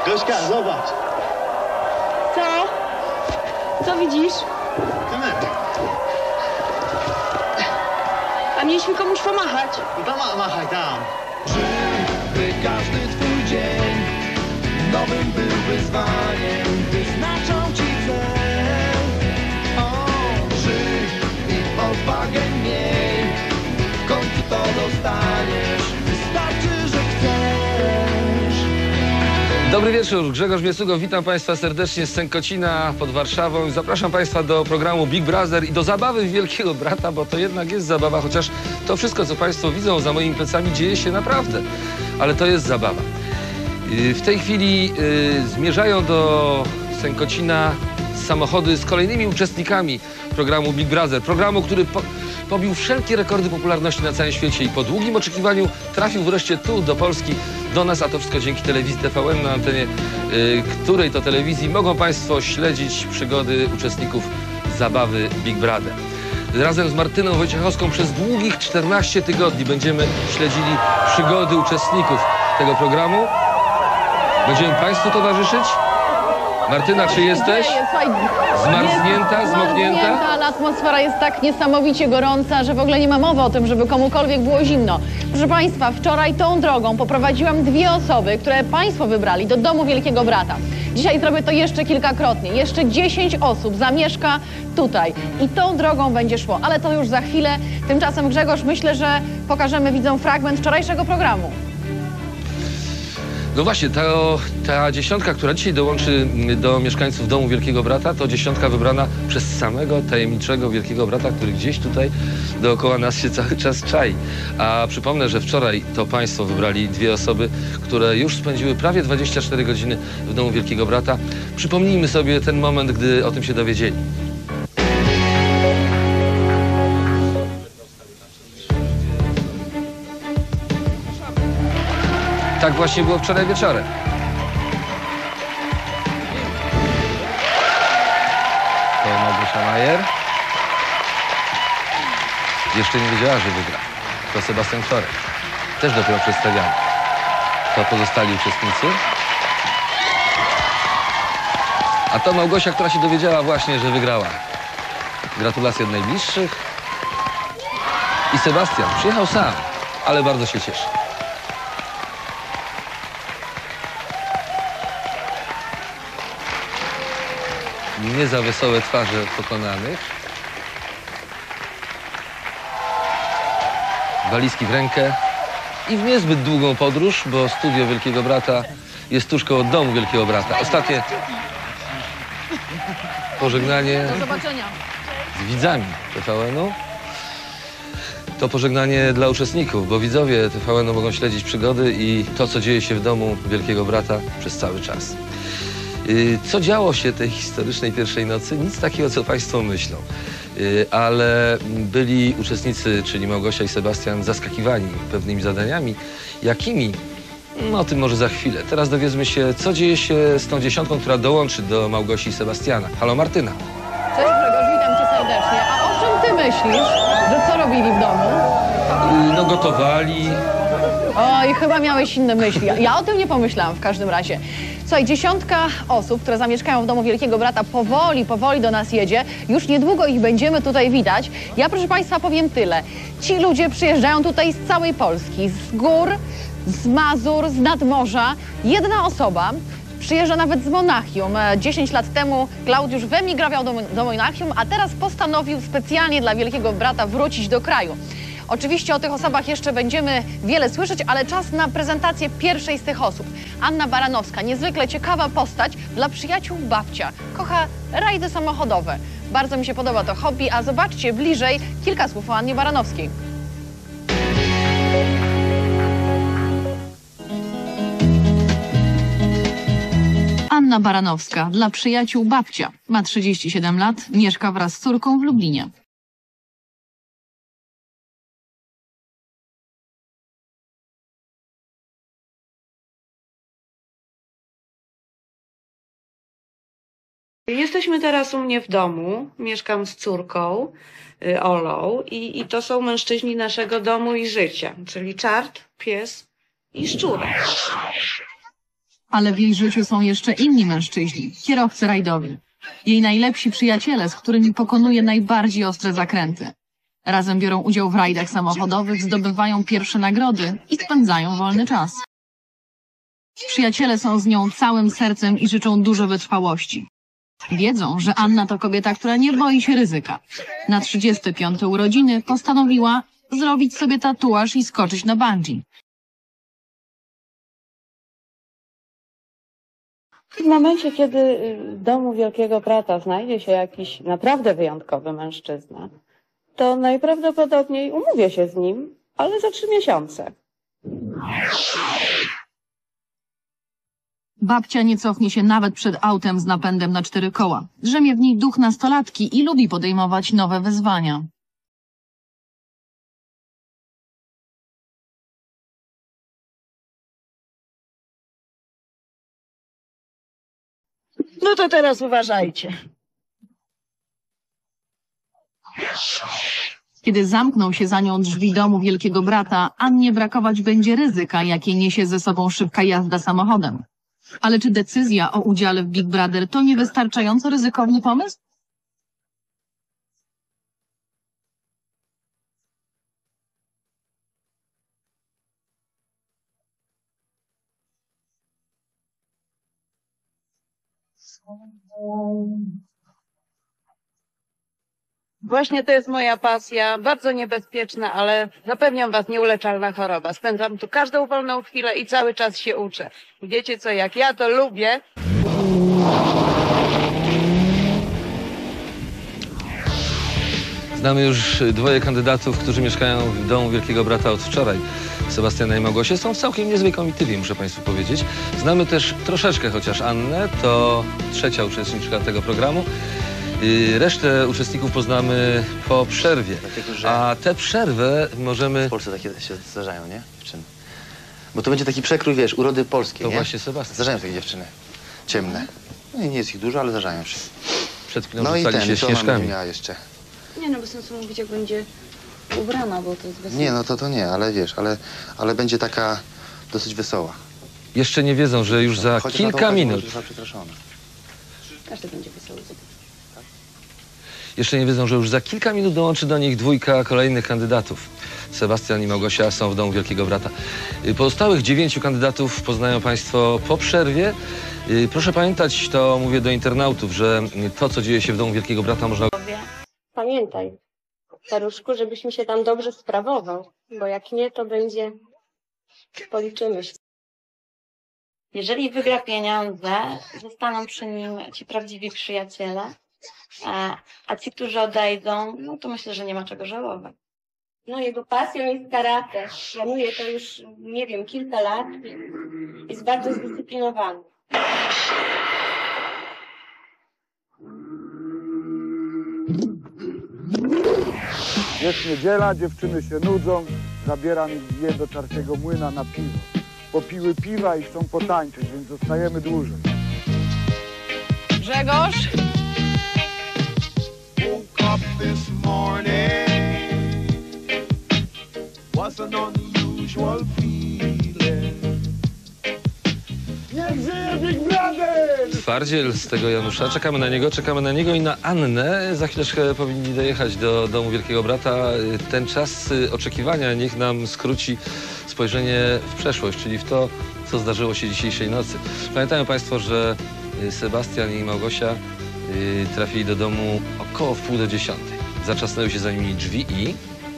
Gośka, zobacz. Co? Co widzisz? Kamerę. A mieliśmy komuś pomachać. Machaj tam. By każdy twój dzień nowym był wyzwaniem, wyznaczą ci cel. O, żyj i odwagę miej, w końcu to dostaniesz, wystarczy, że chcesz. Dobry wieczór, Grzegorz Biesugo, witam Państwa serdecznie z Sękocina pod Warszawą. Zapraszam Państwa do programu Big Brother i do zabawy w Wielkiego Brata, bo to jednak jest zabawa, chociaż to wszystko, co Państwo widzą za moimi plecami, dzieje się naprawdę, ale to jest zabawa. W tej chwili zmierzają do Sękocina samochody z kolejnymi uczestnikami programu Big Brother, programu, który pobił wszelkie rekordy popularności na całym świecie i po długim oczekiwaniu trafił wreszcie tu, do Polski, do nas, a to wszystko dzięki telewizji TVN, na antenie której to telewizji mogą Państwo śledzić przygody uczestników zabawy Big Brother. Razem z Martyną Wojciechowską przez długich 14 tygodni będziemy śledzili przygody uczestników tego programu. Będziemy Państwu towarzyszyć. Martyna, czy jesteś? Zmarznięta, zmoknięta? Ale atmosfera jest tak niesamowicie gorąca, że w ogóle nie ma mowy o tym, żeby komukolwiek było zimno. Proszę Państwa, wczoraj tą drogą poprowadziłam 2 osoby, które Państwo wybrali do domu Wielkiego Brata. Dzisiaj zrobię to jeszcze kilkakrotnie. Jeszcze 10 osób zamieszka tutaj i tą drogą będzie szło, ale to już za chwilę. Tymczasem, Grzegorz, myślę, że pokażemy widzom fragment wczorajszego programu. No właśnie, ta dziesiątka, która dzisiaj dołączy do mieszkańców domu Wielkiego Brata, to dziesiątka wybrana przez samego tajemniczego Wielkiego Brata, który gdzieś tutaj dookoła nas się cały czas czai. A przypomnę, że wczoraj to Państwo wybrali 2 osoby, które już spędziły prawie 24 godziny w domu Wielkiego Brata. Przypomnijmy sobie ten moment, gdy o tym się dowiedzieli. Tak właśnie było wczoraj wieczorem. To Małgosia Majer. Jeszcze nie wiedziała, że wygra. To Sebastian Korek. Też dopiero przedstawiany. To pozostali uczestnicy. A to Małgosia, która się dowiedziała właśnie, że wygrała. Gratulacje od najbliższych. I Sebastian przyjechał sam, ale bardzo się cieszy. Nie za wesołe twarze pokonanych. Walizki w rękę i w niezbyt długą podróż, bo studio Wielkiego Brata jest tuż koło domu Wielkiego Brata. Ostatnie pożegnanie Do zobaczenia. z widzami TVN-u. To pożegnanie dla uczestników, bo widzowie TVN-u mogą śledzić przygody i to, co dzieje się w domu Wielkiego Brata przez cały czas. Co działo się tej historycznej pierwszej nocy? Nic takiego, co Państwo myślą. Ale byli uczestnicy, czyli Małgosia i Sebastian, zaskakiwani pewnymi zadaniami. Jakimi? No, o tym może za chwilę. Teraz dowiedzmy się, co dzieje się z tą dziesiątką, która dołączy do Małgosi i Sebastiana. Halo, Martyna. Cześć, Grzegorz, witam Cię serdecznie. A o czym Ty myślisz, że co robili w domu? No, gotowali. Oj, chyba miałeś inne myśli. Ja o tym nie pomyślałam w każdym razie. Słuchaj, 10 osób, które zamieszkają w domu Wielkiego Brata, powoli do nas jedzie. Już niedługo ich będziemy tutaj widać. Ja, proszę Państwa, powiem tyle. Ci ludzie przyjeżdżają tutaj z całej Polski, z gór, z Mazur, z nadmorza. Jedna osoba przyjeżdża nawet z Monachium. 10 lat temu Klaudiusz wyemigrował do Monachium, a teraz postanowił specjalnie dla Wielkiego Brata wrócić do kraju. Oczywiście o tych osobach jeszcze będziemy wiele słyszeć, ale czas na prezentację pierwszej z tych osób. Anna Baranowska, niezwykle ciekawa postać dla przyjaciół babcia. Kocha rajdy samochodowe. Bardzo mi się podoba to hobby, a zobaczcie bliżej kilka słów o Annie Baranowskiej. Anna Baranowska, dla przyjaciół babcia. Ma 37 lat, mieszka wraz z córką w Lublinie. Jesteśmy teraz u mnie w domu. Mieszkam z córką Olą i to są mężczyźni naszego domu i życia, czyli czart, pies i szczurek. Ale w jej życiu są jeszcze inni mężczyźni, kierowcy rajdowi. Jej najlepsi przyjaciele, z którymi pokonuje najbardziej ostre zakręty. Razem biorą udział w rajdach samochodowych, zdobywają pierwsze nagrody i spędzają wolny czas. Przyjaciele są z nią całym sercem i życzą dużo wytrwałości. Wiedzą, że Anna to kobieta, która nie boi się ryzyka. Na 35. urodziny postanowiła zrobić sobie tatuaż i skoczyć na bungee. W momencie, kiedy w domu Wielkiego Brata znajdzie się jakiś naprawdę wyjątkowy mężczyzna, to najprawdopodobniej umówię się z nim, ale za 3 miesiące. Babcia nie cofnie się nawet przed autem z napędem na 4 koła. Drzemie w niej duch nastolatki i lubi podejmować nowe wyzwania. No to teraz uważajcie. Kiedy zamkną się za nią drzwi domu Wielkiego Brata, Annie brakować będzie ryzyka, jakie niesie ze sobą szybka jazda samochodem. Ale czy decyzja o udziale w Big Brother to niewystarczająco ryzykowny pomysł? Właśnie to jest moja pasja, bardzo niebezpieczna, ale zapewniam was, nieuleczalna choroba. Spędzam tu każdą wolną chwilę i cały czas się uczę. Wiecie co, jak ja to lubię. Znamy już 2 kandydatów, którzy mieszkają w domu Wielkiego Brata od wczoraj. Sebastiana i Małgosię są w całkiem niezłej komitywie, muszę państwu powiedzieć. Znamy też troszeczkę chociaż Annę, to 3. uczestniczka tego programu. Resztę uczestników poznamy po przerwie. A tę przerwę możemy... W Polsce takie się zdarzają, nie? Dziewczyny. Bo to będzie taki przekrój, wiesz, urody polskiej, To nie? właśnie Sebastian. Zdarzają się takie dziewczyny. Ciemne. No i nie jest ich dużo, ale zdarzają się. Przed chwilą No i rzucali się co ona śnieżkami. będzie miała jeszcze? Nie, no bez sensu mówić, jak będzie ubrana, bo to jest bez Nie, no to nie, ale wiesz, ale będzie taka dosyć wesoła. Jeszcze nie wiedzą, że już za Chociaż na tą kilka okazję minut... może została przestraszona. Każdy będzie wesoły. Jeszcze nie wiedzą, że już za kilka minut dołączy do nich 2 kolejnych kandydatów. Sebastian i Małgosia są w domu Wielkiego Brata. Pozostałych 9 kandydatów poznają państwo po przerwie. Proszę pamiętać, to mówię do internautów, że to, co dzieje się w domu Wielkiego Brata, można... Pamiętaj, staruszku, żebyś mi się tam dobrze sprawował, bo jak nie, to będzie... policzymy się. Jeżeli wygra pieniądze, zostaną przy nim ci prawdziwi przyjaciele, a ci, którzy odejdą, no to myślę, że nie ma czego żałować. No jego pasją jest karate. Planuje to już, nie wiem, kilka lat i jest bardzo zdyscyplinowany. Jest niedziela, dziewczyny się nudzą, zabieram je do Czarciego Młyna na piwo. Popiły piwa i chcą potańczyć, więc zostajemy dłużej. Grzegorz? Woke up this morning, was an unusual feeling. Niech żyje Big Brother! Twardziel z tego Janusza. Czekamy na niego i na Annę. Za chwileczkę powinni dojechać do domu Wielkiego Brata. Ten czas oczekiwania niech nam skróci spojrzenie w przeszłość, czyli w to, co zdarzyło się dzisiejszej nocy. Pamiętają państwo, że Sebastian i Małgosia trafili do domu około 9:30. Zatrzasnęły się za nimi drzwi i...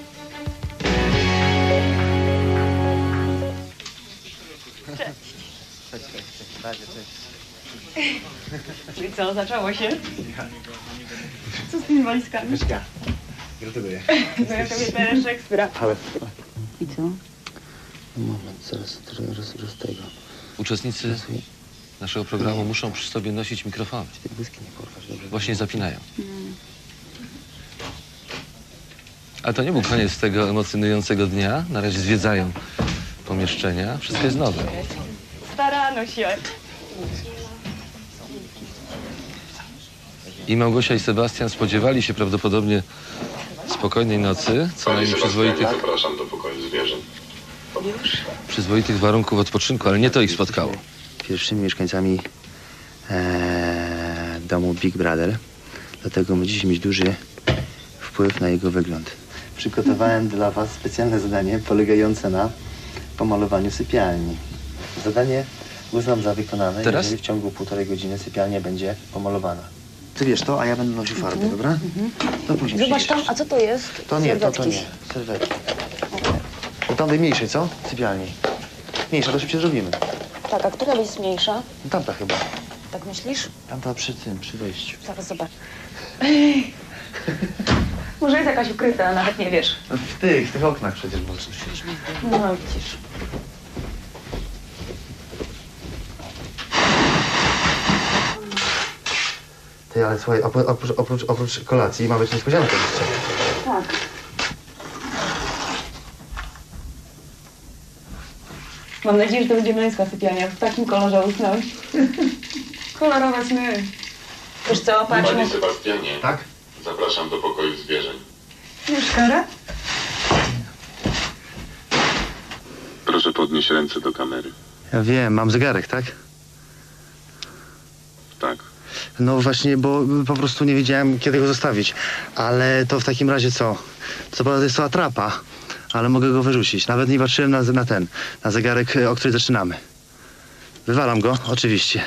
I co, zaczęło się? Co z tymi walizkami? Gratuluję. No ja kobieta Szekspira. Ale... I co? Moment, zaraz tego. Uczestnicy naszego programu muszą przy sobie nosić mikrofony. Te błyski nie porwać, dobrze? Właśnie zapinają. Ale to nie był koniec tego emocjonującego dnia. Na razie zwiedzają pomieszczenia. Wszystko jest nowe. Starano się. I Małgosia i Sebastian spodziewali się prawdopodobnie spokojnej nocy, co najmniej Zapraszam do pokoju zwierząt. przyzwoitych warunków odpoczynku, ale nie to ich spotkało. pierwszymi mieszkańcami domu Big Brother. Dlatego musisz mieć duży wpływ na jego wygląd. Przygotowałem dla was specjalne zadanie polegające na pomalowaniu sypialni. Zadanie uznam za wykonane, Teraz? jeżeli w ciągu 1,5 godziny sypialnia będzie pomalowana. Ty wiesz to, a ja będę nosił farbę, dobra? To później Zobacz tam, przyjdziesz. a co to jest? To nie, to Serwetki. nie. Serwetki. To tamtej mniejszej, co? Sypialni. Mniejsza, to szybciej zrobimy. Tak, a która jest mniejsza? No tamta chyba. Tak myślisz? Tamta przy tym, przy wejściu. Zaraz zobacz. Może jest jakaś ukryta, a nawet nie wiesz. No w tych oknach przecież możesz. No widzisz. Ty, ale słuchaj, oprócz kolacji ma być niespodzianka jeszcze. Tak. Mam nadzieję, że to będzie męska sypialnia. W takim kolorze usnąć. Kolorować my. Wiesz co, patrz. Panie Sebastianie, Tak? zapraszam do pokoju zwierzeń. Już kara? Proszę podnieść ręce do kamery. Ja wiem, mam zegarek, tak? Tak. No właśnie, bo po prostu nie wiedziałem, kiedy go zostawić. Ale to w takim razie co? Co prawda jest to atrapa, ale mogę go wyrzucić. Nawet nie patrzyłem na zegarek, o który zaczynamy. Wywalam go, oczywiście.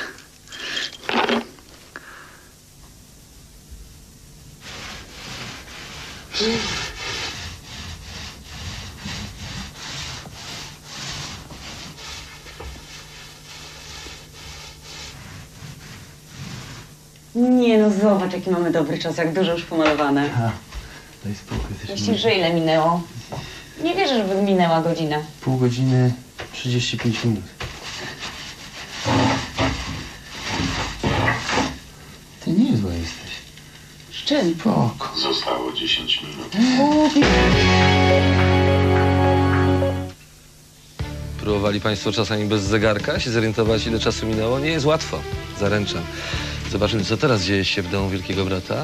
Nie no, zobacz jaki mamy dobry czas, jak dużo już pomalowane. Daj spokój. Myślisz, że ile minęło? Nie wierzę, żeby minęła godzina. Pół godziny, 35 minut. Ty niezła jesteś. Z czym? Spoko. Zostało 10 minut. Próbowali państwo czasami bez zegarka się zorientować, ile czasu minęło? Nie jest łatwo, zaręczam. Zobaczymy, co teraz dzieje się w domu Wielkiego Brata.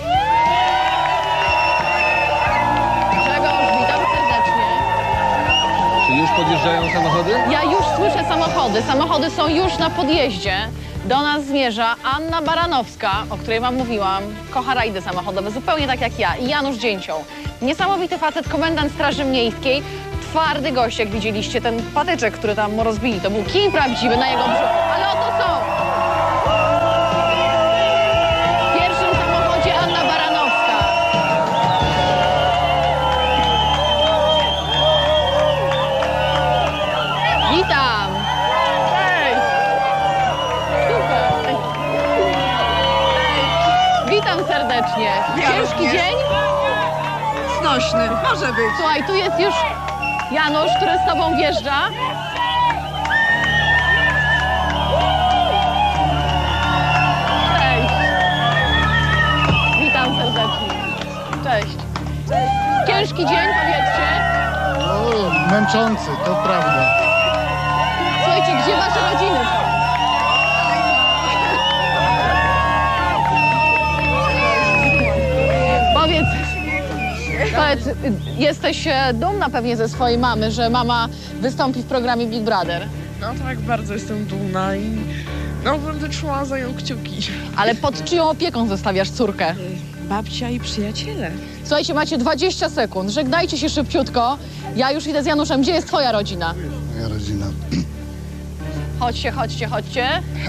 Grzegorz, witam serdecznie. Czy już podjeżdżają samochody? Ja już słyszę samochody. Samochody są już na podjeździe. Do nas zmierza Anna Baranowska, o której wam mówiłam. Kocha rajdy samochodowe, zupełnie tak jak ja. I Janusz Dzięcioł. Niesamowity facet, komendant Straży Miejskiej. Twardy gość, jak widzieliście. Ten patyczek, który tam rozbili, to był kij prawdziwy na jego brzuchu. Ale oto są! W pierwszym samochodzie Anna Baranowska. Witam! Hej! Super! Witam serdecznie. Ciężki dzień? Znośny, może być. Słuchaj, tu jest już Janusz, który z tobą wjeżdża. Cześć. Witam serdecznie. Cześć. Ciężki dzień, powiedzcie. O, męczący, to prawda. Słuchajcie, gdzie wasze rodziny są? Powiedz, jesteś dumna pewnie ze swojej mamy, że mama wystąpi w programie Big Brother. No tak, bardzo jestem dumna i no będę trzymała za nią kciuki. Ale pod czyją opieką zostawiasz córkę? Babcia i przyjaciele. Słuchajcie, macie 20 sekund. Żegnajcie się szybciutko. Ja już idę z Januszem. Gdzie jest twoja rodzina? Moja rodzina. Chodźcie, chodźcie, chodźcie.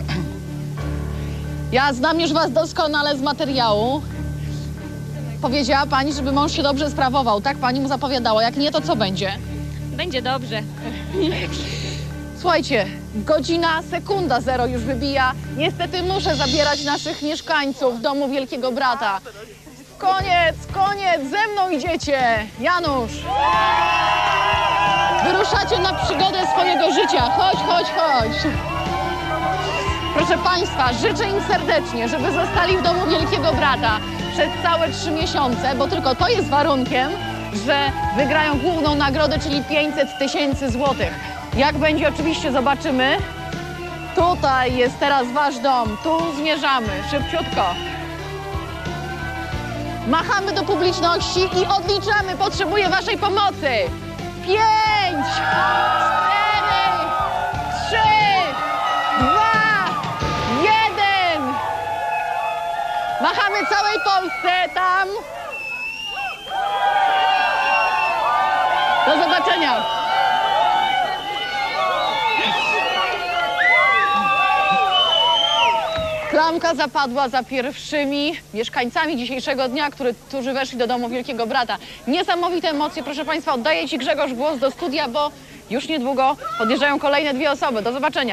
Ja znam już was doskonale z materiału. Powiedziała pani, żeby mąż się dobrze sprawował. Tak pani mu zapowiadała. Jak nie, to co będzie? Będzie dobrze. Słuchajcie, godzina, sekunda zero już wybija. Niestety muszę zabierać naszych mieszkańców domu Wielkiego Brata. Koniec, koniec, ze mną idziecie. Janusz. Wyruszacie na przygodę swojego życia. Chodź, chodź, chodź. Proszę państwa, życzę im serdecznie, żeby zostali w domu Wielkiego Brata przez całe 3 miesiące, bo tylko to jest warunkiem, że wygrają główną nagrodę, czyli 500 000 złotych. Jak będzie, oczywiście zobaczymy. Tutaj jest teraz wasz dom, tu zmierzamy, szybciutko. Machamy do publiczności i odliczamy, potrzebuję waszej pomocy. 5, 4, 3, 2, Machamy całej Polsce tam. Do zobaczenia. Klamka zapadła za pierwszymi mieszkańcami dzisiejszego dnia, którzy weszli do domu Wielkiego Brata. Niesamowite emocje, proszę Państwa. Oddaję Ci, Grzegorz, głos do studia, bo już niedługo podjeżdżają kolejne 2 osoby. Do zobaczenia.